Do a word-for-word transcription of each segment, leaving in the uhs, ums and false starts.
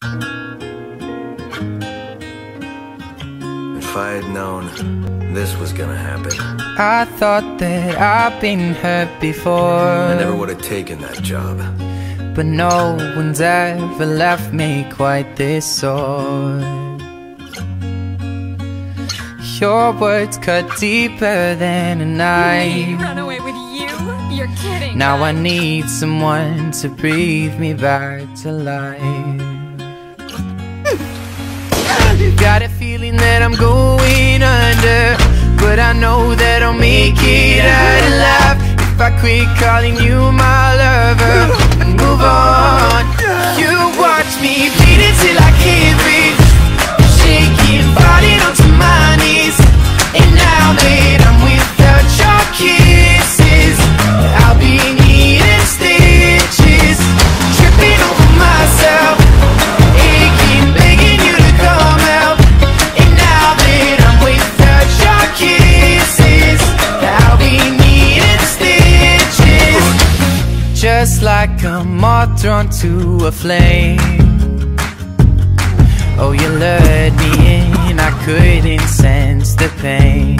If I had known this was gonna happen, I thought that I've been hurt before. I never would have taken that job. But no one's ever left me quite this sore. Your words cut deeper than a knife. Run away with you? You're kidding. Now I need someone to breathe me back to life. Got a feeling that I'm going under, but I know that I'll make it out alive if I quit calling you my lover and move on. You watch me bleed until I can't breathe, shaking, falling onto my knees. And now that I'm without your kisses, I'll be needing stitches, tripping over myself, aching, begging you to come out. And now that I'm without your kisses, I'll be needing stitches, just like a moth drawn to a flame. Oh, you lured me in, I couldn't sense the pain.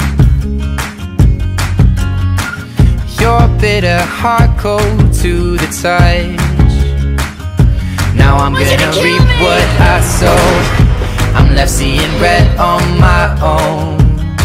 Your bitter heart cold to the touch. Now I'm gonna reap what I sow. I'm left seeing red on my own.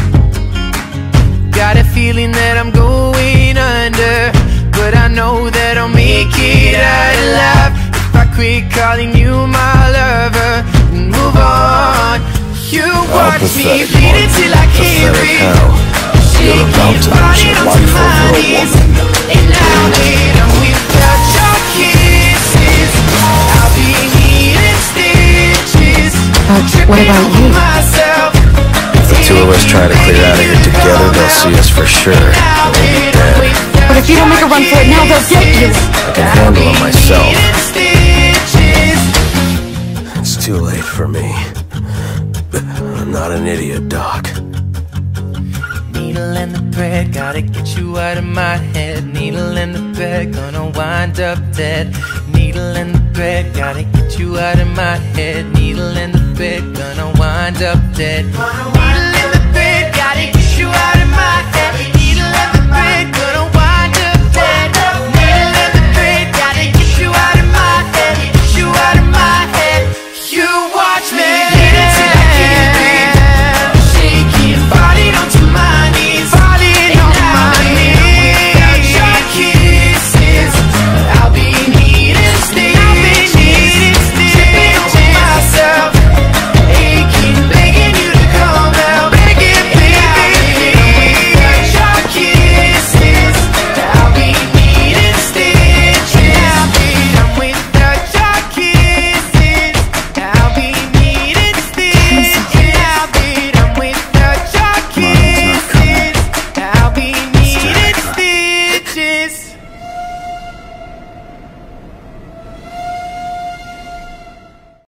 Got a feeling that I'm going under, but I know that I'll make it out alive if I quit calling you my lover and move on. You watch me bleed until I can't breathe, shaking, falling onto my knees. And now that I'm without your kisses, I'll be needing stitches, tripping over myself. If the two of us try to clear out of here together, they'll see us for sure. We'll be dead. But if you don't make a run for it now, they'll get you. I can handle it myself. It's too late for me. I'm not an idiot, Doc. Needle and the thread, gotta get you out of my head. Needle and the thread, gonna wind up dead. Needle and the thread, gotta get you out of my head. Needle and the thread, gonna wind up dead. Needle and the thread, gotta get you out of my head.